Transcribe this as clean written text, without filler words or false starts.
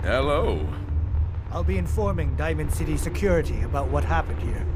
Hello. I'll be informing Diamond City Security about what happened here.